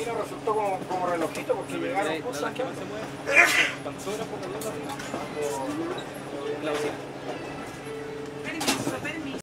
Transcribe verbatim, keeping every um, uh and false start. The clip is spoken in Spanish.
camino resultó como, como relojito porque llegaron cosas que...